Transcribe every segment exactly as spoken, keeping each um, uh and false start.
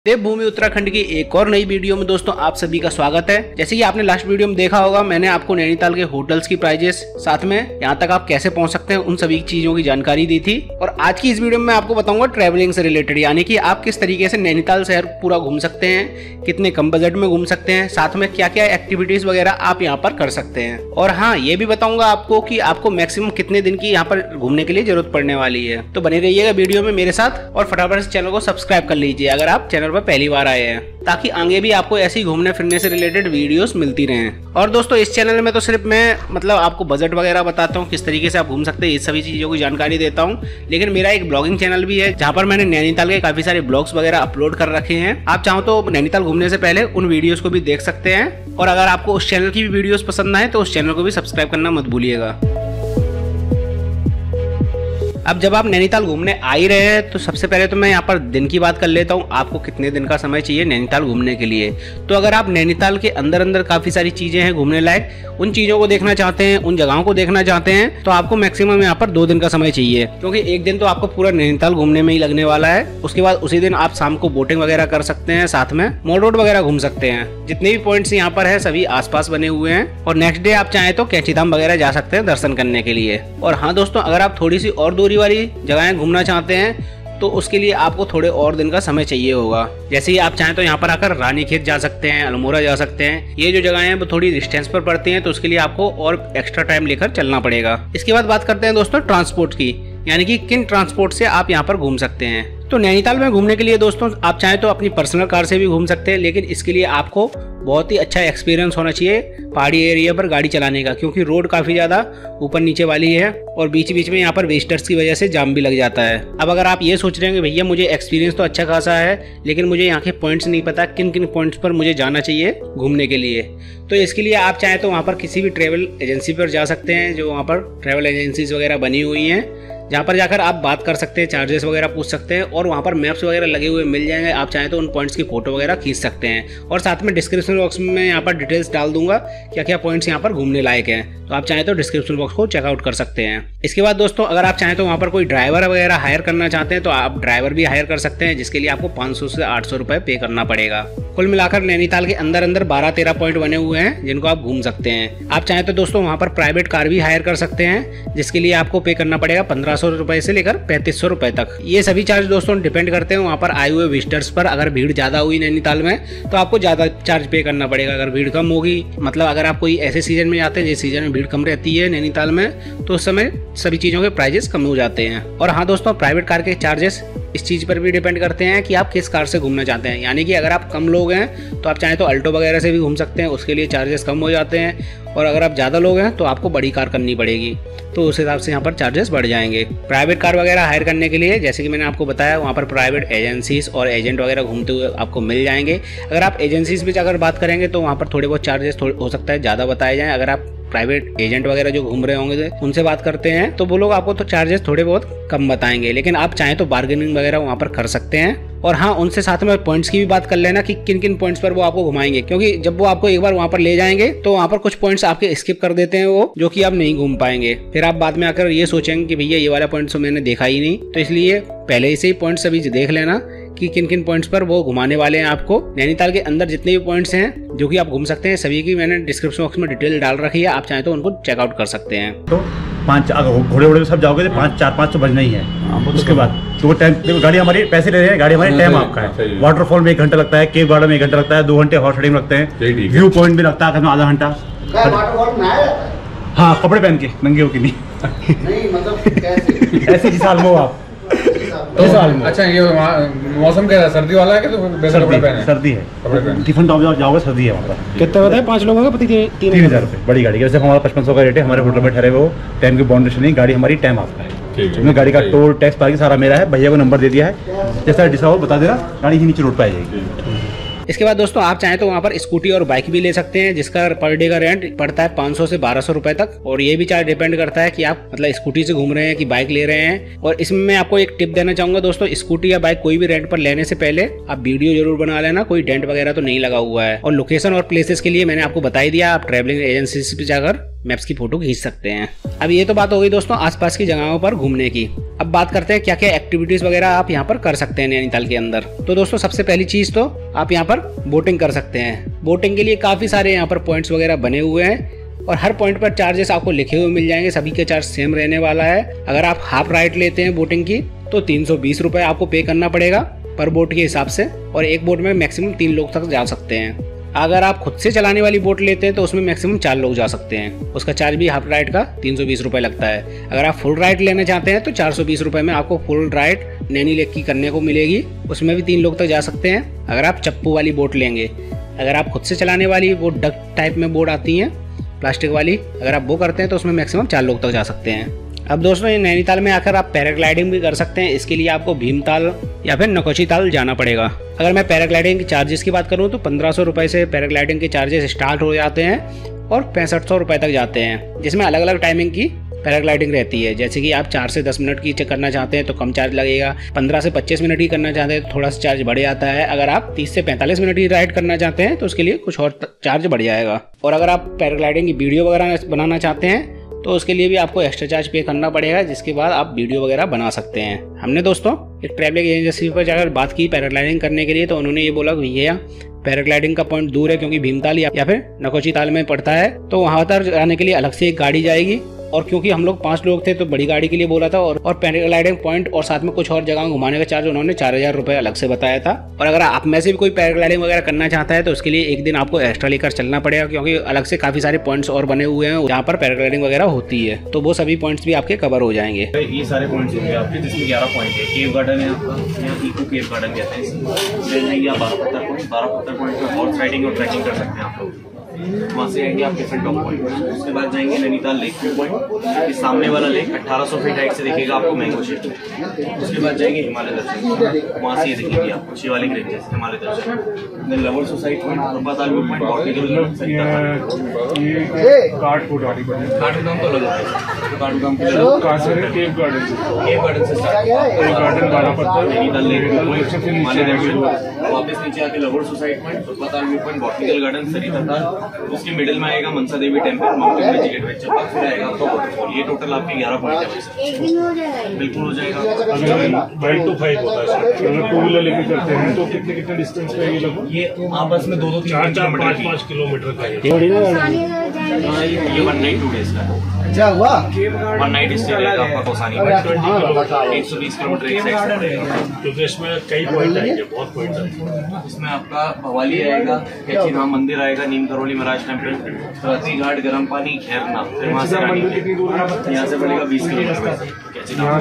देवभूमि उत्तराखंड की एक और नई वीडियो में दोस्तों आप सभी का स्वागत है। जैसे कि आपने लास्ट वीडियो में देखा होगा, मैंने आपको नैनीताल के होटल्स की प्राइजेस, साथ में यहाँ तक आप कैसे पहुँच सकते हैं, उन सभी चीजों की जानकारी दी थी। और आज की इस वीडियो में मैं आपको बताऊंगा ट्रैवलिंग से रिलेटेड, यानी कि आप किस तरीके से नैनीताल शहर पूरा घूम सकते हैं, कितने कम बजट में घूम सकते हैं, साथ में क्या क्या एक्टिविटीज वगैरह आप यहाँ पर कर सकते हैं। और हाँ, ये भी बताऊंगा आपको कि आपको मैक्सिमम कितने दिन की यहाँ पर घूमने के लिए जरूरत पड़ने वाली है। तो बने रहिएगा वीडियो में मेरे साथ और फटाफट से चैनल को सब्सक्राइब कर लीजिए अगर आप चैनल पर पहली बार आए हैं, ताकि आगे भी आपको ऐसी घूमने फिरने से रिलेटेड वीडियोस मिलती रहें। और दोस्तों, इस चैनल में तो सिर्फ मैं मतलब आपको बजट वगैरह बताता हूँ, किस तरीके से आप घूम सकते हैं, इस सभी चीज़ों की जानकारी देता हूँ। लेकिन मेरा एक ब्लॉगिंग चैनल भी है जहाँ पर मैंने नैनीताल के काफ़ी सारे ब्लॉग्स वगैरह अपलोड कर रखे हैं। आप चाहो तो नैनीताल घूमने से पहले उन वीडियोज़ को भी देख सकते हैं। और अगर आपको उस चैनल की भी वीडियोज़ पसंद आए तो उस चैनल को भी सब्सक्राइब करना मत भूलिएगा। अब जब आप नैनीताल घूमने आ ही रहे हैं तो सबसे पहले तो मैं यहाँ पर दिन की बात कर लेता हूँ, आपको कितने दिन का समय चाहिए नैनीताल घूमने के लिए। तो अगर आप नैनीताल के अंदर अंदर काफ़ी सारी चीज़ें हैं घूमने लायक, उन चीज़ों को देखना चाहते हैं, उन जगहों को देखना चाहते हैं, तो आपको मैक्सिमम यहाँ पर दो दिन का समय चाहिए, क्योंकि एक दिन तो आपको पूरा नैनीताल घूमने में ही लगने वाला है। उसके बाद उसी दिन आप शाम को बोटिंग वगैरह कर सकते हैं, साथ में मॉल रोड वगैरह घूम सकते हैं। जितने भी पॉइंट्स यहाँ पर है सभी आसपास बने हुए हैं। और नेक्स्ट डे आप चाहें तो कैंचीधाम वगैरह जा सकते हैं दर्शन करने के लिए। और हाँ दोस्तों, अगर आप थोड़ी सी और दूरी वाली जगह घूमना चाहते हैं तो उसके लिए आपको थोड़े और दिन का समय चाहिए होगा। जैसे ही आप चाहें तो यहाँ पर आकर रानीखेत जा सकते हैं, अल्मोड़ा जा सकते हैं। ये जो जगह हैं वो थोड़ी डिस्टेंस पर पड़ती हैं, तो उसके लिए आपको और एक्स्ट्रा टाइम लेकर चलना पड़ेगा। इसके बाद बात करते हैं दोस्तों ट्रांसपोर्ट की, यानी कि किन ट्रांसपोर्ट से आप यहाँ पर घूम सकते हैं। तो नैनीताल में घूमने के लिए दोस्तों आप चाहें तो अपनी पर्सनल कार से भी घूम सकते हैं, लेकिन इसके लिए आपको बहुत ही अच्छा एक्सपीरियंस होना चाहिए पहाड़ी एरिया पर गाड़ी चलाने का, क्योंकि रोड काफ़ी ज़्यादा ऊपर नीचे वाली है और बीच बीच में यहाँ पर वेस्टर्स की वजह से जाम भी लग जाता है। अब अगर आप ये सोच रहे हैं कि भैया मुझे एक्सपीरियंस तो अच्छा खासा है, लेकिन मुझे यहाँ के पॉइंट्स नहीं पता किन किन पॉइंट्स पर मुझे जाना चाहिए घूमने के लिए, तो इसके लिए आप चाहें तो वहाँ पर किसी भी ट्रैवल एजेंसी पर जा सकते हैं। जो वहाँ पर ट्रैवल एजेंसीज वगैरह बनी हुई हैं, जहाँ पर जाकर आप बात कर सकते हैं, चार्जेस वगैरह पूछ सकते हैं, और वहाँ पर मैप्स वगैरह लगे हुए मिल जाएंगे। आप चाहें तो उन पॉइंट्स की फोटो वगैरह खींच सकते हैं। और साथ में डिस्क्रिप्शन बॉक्स में मैं यहाँ पर डिटेल्स डाल दूंगा क्या क्या पॉइंट्स यहाँ पर घूमने लायक हैं, तो आप चाहें तो डिस्क्रिप्शन बॉक्स को चेकआउट कर सकते हैं। इसके बाद दोस्तों, अगर आप चाहें तो वहाँ पर कोई ड्राइवर वगैरह हायर करना चाहते हैं तो आप ड्राइवर भी हायर कर सकते हैं, जिसके लिए आपको पाँच सौ से आठ सौ रुपये पे करना पड़ेगा। कुल मिलाकर नैनीताल के अंदर अंदर बारह तेरह पॉइंट बने हुए हैं जिनको आप घूम सकते हैं। आप चाहें तो दोस्तों वहाँ पर प्राइवेट कार भी हायर कर सकते हैं, जिसके लिए आपको पे करना पड़ेगा पंद्रह सौ रुपये से लेकर पैंतीस सौ रुपए तक। ये सभी चार्ज दोस्तों डिपेंड करते हैं वहाँ पर आए हुए विजिटर्स पर। अगर भीड़ ज्यादा हुई नैनीताल में तो आपको ज्यादा चार्ज पे करना पड़ेगा। अगर भीड़ कम होगी, मतलब अगर आप कोई ऐसे सीजन में जाते हैं जिस सीजन में भीड़ कम रहती है नैनीताल में, तो उस समय सभी चीजों के प्राइजेस कम हो जाते हैं। और हाँ दोस्तों, प्राइवेट कार के चार्जेस इस चीज़ पर भी डिपेंड करते हैं कि आप किस कार से घूमना चाहते हैं। यानी कि अगर आप कम लोग हैं तो आप चाहें तो अल्टो वगैरह से भी घूम सकते हैं, उसके लिए चार्जेस कम हो जाते हैं। और अगर आप ज़्यादा लोग हैं तो आपको बड़ी कार करनी पड़ेगी, तो उस हिसाब से यहाँ पर चार्जेस बढ़ जाएंगे। प्राइवेट कार वगैरह हायर करने के लिए, जैसे कि मैंने आपको बताया, वहाँ पर प्राइवेट एजेंसीज और एजेंट वगैरह घूमते हुए आपको मिल जाएंगे। अगर आप एजेंसीज में अगर बात करेंगे तो वहाँ पर थोड़े बहुत चार्जेस हो सकता है ज़्यादा बताए जाएँ। अगर आप प्राइवेट एजेंट वगैरह जो घूम रहे होंगे उनसे बात करते हैं तो वो लोग आपको तो चार्जेस थोड़े बहुत कम बताएंगे, लेकिन आप चाहें तो बार्गेनिंग वगैरह वहाँ पर कर सकते हैं। और हाँ, उनसे साथ में पॉइंट्स की भी बात कर लेना कि किन किन पॉइंट्स पर वो आपको घुमाएंगे, क्योंकि जब वो आपको एक बार वहाँ पर ले जाएंगे तो वहाँ पर कुछ पॉइंट्स आपके स्किप कर देते हैं वो, जो कि आप नहीं घूम पाएंगे। फिर आप बाद में आकर ये सोचेंगे कि भैया ये वाला पॉइंट्स तो मैंने देखा ही नहीं, तो इसलिए पहले से ही पॉइंट्स अभी देख लेना कि किन किन पॉइंट्स पर वो घुमाने वाले हैं आपको। नैनीताल के अंदर जितने भी पॉइंट्स हैं जो कि आप घूम सकते हैं, सभी की मैंने डिस्क्रिप्शन बॉक्स में डिटेल डाल रखी है, आप चाहें तो उनको चेकआउट कर सकते हैं। तो पाँच घोड़े वोड़े सब जाओगे तो पाँच चार पाँच तो बजना ही है। उसके बाद तो टाइम देखो, गाड़ी हमारी पैसे ले रहे हैं, गाड़ी हमारी टाइम आपका है। वाटरफॉल में एक घंटा लगता है, केव गार्डन में एक घंटा लगता है, दो घंटे हॉर्स राइडिंग लगते हैं, व्यू पॉइंट भी लगता है आधा घंटा। हाँ, कपड़े पहन के, नंगे होके नहीं, ऐसे ही साल में आप तो अच्छा, ये मौसम कैसा है? सर्दी वाला है कि तो सर्दी, सर्दी है। टिफिन टॉप जाओगे सर्दी है वहाँ पर। कितना होता है? पाँच लोगों का प्रति तीन तीन हज़ार रुपये बड़ी गाड़ी का। जैसे हमारा पचपन सौ का रेट है, हमारे होटल में ठहरे हुए वो टाइम की बाउंड्रेशन नहीं, गाड़ी हमारी टाइम आपका है। गाड़ी का टोल टैक्स पार्किंग सारा मेरा है, भैया को नंबर दे दिया है, जैसा डिसा हो बता देना, गाड़ी ही नीचे रोड पर आ जाएगी। इसके बाद दोस्तों, आप चाहें तो वहाँ पर स्कूटी और बाइक भी ले सकते हैं, जिसका पर डे का रेंट पड़ता है पाँच सौ से बारह सौ रुपए तक। और ये भी चार्ज डिपेंड करता है कि आप मतलब स्कूटी से घूम रहे हैं कि बाइक ले रहे हैं। और इसमें मैं आपको एक टिप देना चाहूंगा दोस्तों, स्कूटी या बाइक कोई भी रेंट पर लेने से पहले आप वीडियो जरूर बना लेना, कोई डेंट वगैरह तो नहीं लगा हुआ है। और लोकेशन और प्लेसेस के लिए मैंने आपको बता ही दिया, आप ट्रैवलिंग एजेंसी से जाकर मैप्स की फ़ोटो खींच सकते हैं। अब ये तो बात हो गई दोस्तों आसपास की जगहों पर घूमने की। अब बात करते हैं क्या क्या एक्टिविटीज़ वगैरह आप यहाँ पर कर सकते हैं नैनीताल के अंदर। तो दोस्तों सबसे पहली चीज़ तो आप यहाँ पर बोटिंग कर सकते हैं। बोटिंग के लिए काफ़ी सारे यहाँ पर पॉइंट्स वगैरह बने हुए हैं और हर पॉइंट पर चार्जेस आपको लिखे हुए मिल जाएंगे। सभी के चार्ज सेम रहने वाला है। अगर आप हाफ राइड लेते हैं बोटिंग की तो तीन सौ बीस रुपये आपको पे करना पड़ेगा पर बोट के हिसाब से, और एक बोट में मैक्सिमम तीन लोग तक जा सकते हैं। अगर आप खुद से चलाने वाली बोट लेते हैं तो उसमें मैक्सिमम चार लोग जा सकते हैं। उसका चार्ज भी हाफ राइड का तीन सौ बीस रुपये लगता है। अगर आप फुल राइड लेना चाहते हैं तो चार सौ बीस रुपये में आपको फुल राइड नैनी लेक की करने को मिलेगी। उसमें भी तीन लोग तक जा सकते हैं अगर आप चप्पू वाली बोट लेंगे। अगर आप खुद से चलाने वाली वो डक टाइप में बोट आती हैं प्लास्टिक वाली, अगर आप वो करते हैं तो उसमें मैक्सिमम चार लोग तक जा सकते हैं। अब दोस्तों ये नैनीताल में आकर आप पैराग्लाइडिंग भी कर सकते हैं। इसके लिए आपको भीमताल या फिर नकोची ताल जाना पड़ेगा। अगर मैं पैराग्लाइडिंग के चार्जेस की बात करूं तो पंद्रह सौ रुपये से पैराग्लाइडिंग के चार्जेस स्टार्ट हो जाते हैं और पैंसठ सौ रुपये तक जाते हैं, जिसमें अलग अलग टाइमिंग की पैराग्लाइडिंग रहती है। जैसे कि आप चार से दस मिनट की करना चाहते हैं तो कम चार्ज लगेगा, पंद्रह से पच्चीस मिनट की करना चाहते हैं तो थोड़ा सा चार्ज बढ़ जाता है। अगर आप तीस से पैंतालीस मिनट की राइड करना चाहते हैं तो उसके लिए कुछ और चार्ज बढ़ जाएगा। और अगर आप पैराग्लाइडिंग की वीडियो वगैरह बनाना चाहते हैं तो उसके लिए भी आपको एक्स्ट्रा चार्ज पे करना पड़ेगा, जिसके बाद आप वीडियो वगैरह बना सकते हैं। हमने दोस्तों एक ट्रैवलिंग एजेंसी पर जाकर बात की पैराग्लाइडिंग करने के लिए, तो उन्होंने ये बोला कि भैया पैराग्लाइडिंग का पॉइंट दूर है क्योंकि भीमताल या, या फिर नकोची ताल में पड़ता है, तो वहाँ पर जाने के लिए अलग से एक गाड़ी जाएगी। और क्योंकि हम लोग पांच लोग थे तो बड़ी गाड़ी के लिए बोला था, और, और पैराग्लाइडिंग पॉइंट और साथ में कुछ और जगह घुमाने का चार्ज उन्होंने चार हजार रुपये अलग से बताया था। और अगर आप में से भी कोई पैराग्लाइडिंग वगैरह करना चाहता है तो उसके लिए एक दिन आपको एक्स्ट्रा लेकर चलना पड़ेगा, क्योंकि अलग से काफी सारे पॉइंट्स और बने हुए हैं जहाँ पर पैराग्लाइडिंग वगैरह होती है, तो वो सभी पॉइंट्स भी आपके कवर हो जाएंगे। ये सारे पॉइंट्स होंगे आपके, जिसमें ग्यारह पॉइंट है। केव गार्डन है आपका, यहाँ इको केव गार्डन कहते हैं इसे। बारह पत्थर पॉइंट, बारह पत्थर पॉइंट पर हॉर्स राइडिंग और ट्रैकिंग कर सकते हैं आप लोग। वहाँ से आएंगे आप डिफरेंट टॉप पॉइंट। उसके बाद जाएंगे नैनीताल लेक व्यू पॉइंट। इस सामने वाला लेक अठारह सौ फीट हाइट से दिखेगा आपको मैंगो शेप में। उसके बाद जाएंगे हिमालय दर्शन, वहाँ से ये दिखेगी आपको Shivalik ranges Himalaya Darshan. Then lover society point, Prabhatal view point, botanical garden, Sarita Kathgodam तो अलग है। काठगोदाम कहाँ से? केव गार्डन से, केव गार्डन से start garden Barah Patthar, Nainital lake view point, Himalaya Darshan, वापस नीचे आके lover society point, Prabhatal view point, botanical garden, Sarita. उसके मिडिल में आएगा मनसा देवी टेम्पल, माउंटेन वेजिटेट वेज चप्पा, फिर आएगा आपका वाटरफॉल। ये टोटल आपके ग्यारह पॉइंट है। एक दिन हो जाएगा? बिल्कुल हो जाएगा। फाइव टू फाइव होता है। अगर टू व्हीलर लेके करते हैं तो कितने कितने डिस्टेंस पे ये लगभग? ये आपस में दो दो तीन चार चार पाँच पाँच किलोमीटर का है। ये वन नाइट टू डेज का है। क्या हुआ? वन नाइट स्टे रहेगा आपका कौसानी में, एक सौ बीस किलोमीटर एक साइड से रहेगा, क्योंकि इसमें कई पॉइंट आएंगे, बहुत पॉइंट आएंगे। इसमें आपका भवाली आएगा, कैची धाम मंदिर आएगा, नीम करोली महाराज टेम्पल, रती घाट, गर्म पानी, खैरना, फिर वहाँ से यहाँ से पड़ेगा बीस किलोमीटर। कैची धाम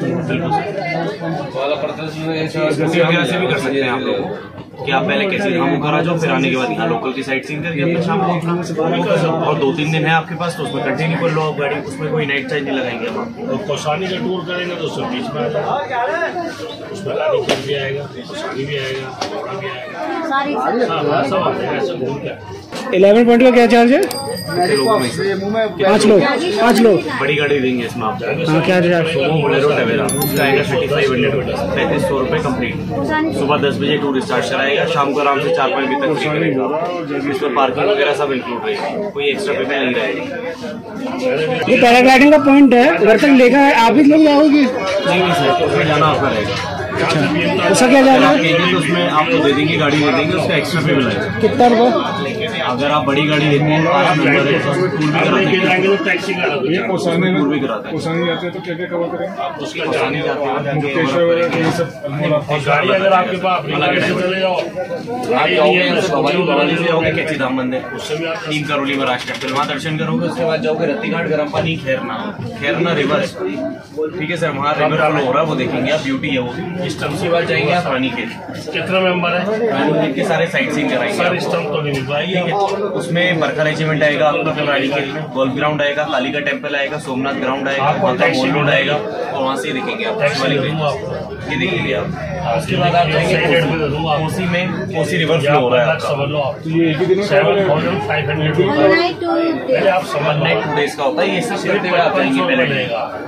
वगैरह से भी कर सकते हैं आप लोग कि आप पहले कैसी धाम होकर आ जाओ, फिर आने के बाद यहाँ लोकल की साइट सीन करके अपने शाम को। और दो तीन दिन है आपके पास तो उसमें कंटिन्यू कर लो आप गाड़ी, उसमें कोई नाइट चार्ज नहीं लगाएंगे हम आपको। और कौसानी का टूर करेंगे तो उसमें बीच में आ जाएगा, उसमें रानी खेत भी आएगा, कौसानी भी आएगा, घोड़ा भी आएगा, हाँ सब आ जाएगा, ऐसा घूम के। इलेवन पॉइंट का क्या चार्ज है? पाँच लोग पाँच लोग बड़ी गाड़ी देंगे इसमें आप। हाँ क्या चार्ज? बोलेरो टवेरा उसका आएगा थर्टी फाइव हंड्रेड, पैंतीस सौ रुपये कम्प्लीट। सुबह दस बजे टूर स्टार्ट कराएगा, शाम को आराम से चार पाँच बजे तक फ्री करेगा। इसमें पार्किंग वगैरह सब इंक्लूड रहेगी, कोई एक्स्ट्रा पेमेंट नहीं रहेगा। ये पैराग्लाइडिंग का पॉइंट है, उधर तक लेकर आप ही लोग जाओगे? नहीं नहीं सर, उसमें जाना आपका रहेगा। अच्छा उसका क्या जाएगा? तो उसमें आपको दे देंगे, गाड़ी दे देंगे, उसका एक्स्ट्रा पे मिलेगा। कितना रुपये? अगर आप बड़ी गाड़ी लेते हैं तो आप नंबर है तो टूर भी कराते हैं, ये कौसानी टूर भी कराते हैं। कौसानी जाते हैं तो क्या क्या कवर करें? उसका जाने जाते हैं मुक्तेश्वर वगैरह ये सब गाड़ी अगर आपके पास अपनी गाड़ी से चले जाओ, भवाली से जाओगे कैची धाम मंदिर, नीम करोली महाराज टेम्पल, वहाँ दर्शन करोगे। उसके बाद जाओगे रत्ती घाट, गर्म पानी, खैरना, खैरना रिवर्स, ठीक है सर, वहाँ रिवर फ्लो हो रहा है वो देखेंगे आप, ब्यूटी है वो। उसके बाद जाएंगे आप रानी खेत। कितना मेंबर है? रानी खेत के सारे साइट सीन कराएंगे। उसमें बरखा रेजिमेंट आएगा आपका, फिर रानी खेत में गोल्फ ग्राउंड आएगा, काली का टेम्पल आएगा, सोमनाथ ग्राउंड आएगा, वहाँ का मॉल रोड आएगा, और वहाँ से देखेंगे आप ये देखेंगे आप। उसके बाद आप जाएंगे कोसी में, कोसी रिवर फ्लो हो रहा है आपका, तो ये एक ही दिन में सेवन थाउजेंड फाइव हंड्रेड आप वन नाइट टू डेज का होता है। ये सब करते हुए आप जाएंगे पहले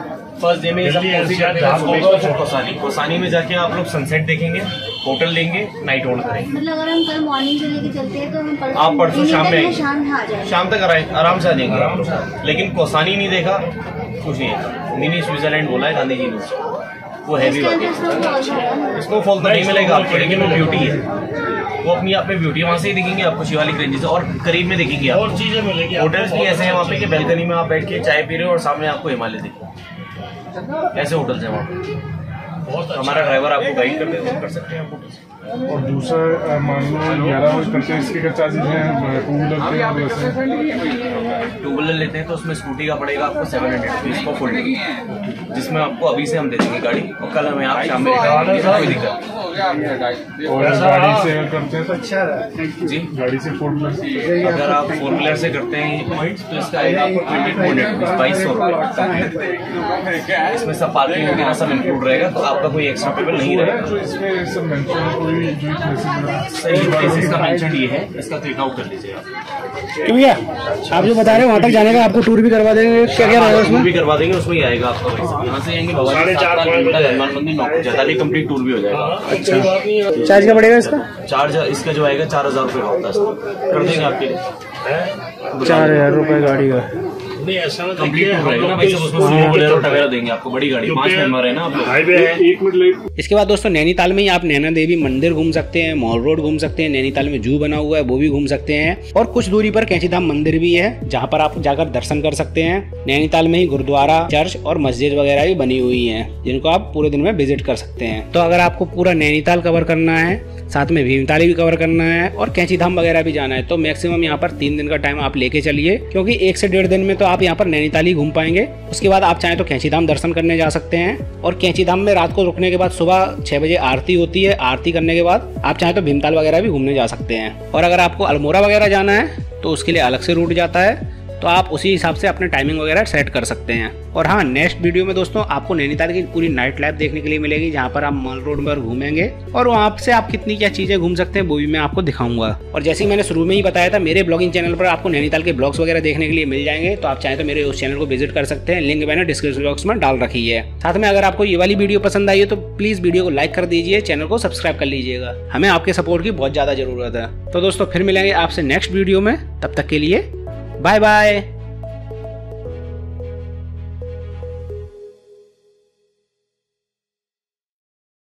फर्स्ट डे में सब कौन सी करते हैं, कोसानी कोसानी में जाके आप लोग सनसेट देखेंगे, होटल लेंगे, नाइट होल्ड करेंगे। मतलब अगर हम कल मॉर्निंग से लेके चलते हैं तो हम परसों आप परसों शाम में आएंगे, शाम में आ जाएंगे, शाम तक आराम से आ जाएंगे आप लोग। लेकिन कोसानी नहीं देखा कुछ नहीं है, मिनी स्विट्जरलैंड बोला है गांधी जी ने, वो हैवी बात है। स्नोफॉल तो नहीं मिलेगा आपको, लेकिन वो ब्यूटी है, वो अपनी आप में ब्यूटी है। वहाँ से ही दिखेंगे आपको शिवालिक रेंजेस और करीब में दिखेंगे आप। और चीजें मिलेगी, होटल्स भी ऐसे हैं वहाँ पे कि बैल्कनी में आप बैठ के चाय पी रहे हो और सामने आपको हिमालय दिखे, ऐसे होटल्स हैं वहाँ पे। हमारा ड्राइवर आपको गाइड कर देगा, कर सकते हैं आप होटल से। और दूसरा मान लो ग्यारह बजे करते हैं, इसके क्या चार्जेस हैं? टू व्हीलर के टू व्हीलर लेते हैं तो उसमें स्कूटी का पड़ेगा आपको सेवन हंड्रेड रुपीज को फुल, जिसमें आपको अभी से हम दे देंगे गाड़ी और कल हमें आप शाम में कोई दिक्कत। और गाड़ी से करते हैं तो जी गाड़ी से फोर व्हीलर, अगर आप फोर व्हीलर से करते हैं पॉइंट्स तो इसका आएगा आपको ट्वेंटी टू हंड्रेड रुपीज, बाईस सौ रुपये। इसमें सब पार्किंग वगैरह सब इंक्लूड रहेगा, तो आपका कोई एक्स्ट्रा पेमेंट नहीं रहेगा। तो इसमें सब मेंशन कोई जो सही प्लेसेस का मेंशन ये है, इसका क्लिक आउट कर लीजिए आप। क्यों भैया आप जो बता रहे हो वहाँ तक जाने का आपको टूर भी करवा देंगे, क्या क्या रहेगा उसमें? भी करवा देंगे, उसमें ही आएगा आपका पैसा। यहाँ से आएंगे भवानी हनुमान मंदिर नौ जैताली कंप्लीट टूर भी हो जाएगा। अच्छा चार्ज क्या पड़ेगा इसका? चार्ज इसका जो आएगा चार हजार रुपये का होता है, कर देंगे आपके लिए चार हजार रुपये गाड़ी का कंप्लीट टूर रहेगा ना भाई, सब उसमें बोलेरो टवेरा देंगे आपको, बड़ी गाड़ी पांच मेंबर है ना आप लोग। इसके बाद दोस्तों नैनीताल में ही आप नैना देवी मंदिर घूम सकते हैं, मॉल रोड घूम सकते हैं, नैनीताल में जू बना हुआ है वो भी घूम सकते हैं, और कुछ दूरी पर कैंचीधाम मंदिर भी है जहाँ पर आप जाकर दर्शन कर सकते हैं। नैनीताल में ही गुरुद्वारा, चर्च और मस्जिद वगैरह भी बनी हुई है जिनको आप पूरे दिन में विजिट कर सकते हैं। तो अगर आपको पूरा नैनीताल कवर करना है, साथ में भीमताली भी कवर करना है और कैंचीधाम वगैरह भी जाना है, तो मैक्सिमम यहाँ पर तीन दिन का टाइम आप लेके चलिए, क्योंकि एक से डेढ़ दिन में तो आप यहाँ पर नैनीताल ही घूम पाएंगे। उसके बाद आप चाहें तो कैंचीधाम दर्शन करने जा सकते हैं, और कैंचीधाम में रात को रुकने के बाद सुबह छह बजे आरती होती है, आरती करने के बाद आप चाहें तो भीमताल वगैरह भी घूमने जा सकते हैं। और अगर आपको अल्मोड़ा वगैरह जाना है तो उसके लिए अलग से रूट जाता है, तो आप उसी हिसाब से अपने टाइमिंग वगैरह सेट कर सकते हैं। और हाँ, नेक्स्ट वीडियो में दोस्तों आपको नैनीताल की पूरी नाइट लाइफ देखने के लिए मिलेगी, जहाँ पर आप मॉल रोड पर घूमेंगे और वहाँ से आप कितनी क्या चीजें घूम सकते हैं वो भी मैं आपको दिखाऊंगा। और जैसे ही मैंने शुरू में ही बताया था, मेरे ब्लॉगिंग चैनल पर आपको नैनीताल के ब्लॉग्स वगैरह देखने के लिए मिल जाएंगे, तो आप चाहें तो मेरे उस चैनल को विजिट कर सकते हैं, लिंक मैंने डिस्क्रिप्शन बॉक्स में डाल रखी है। साथ में अगर आपको ये वाली वीडियो पसंद आई है तो प्लीज वीडियो को लाइक कर दीजिए, चैनल को सब्सक्राइब कर लीजिएगा, हमें आपके सपोर्ट की बहुत ज्यादा जरूरत है। तो दोस्तों फिर मिलेंगे आपसे नेक्स्ट वीडियो में, तब तक के लिए बाय बाय।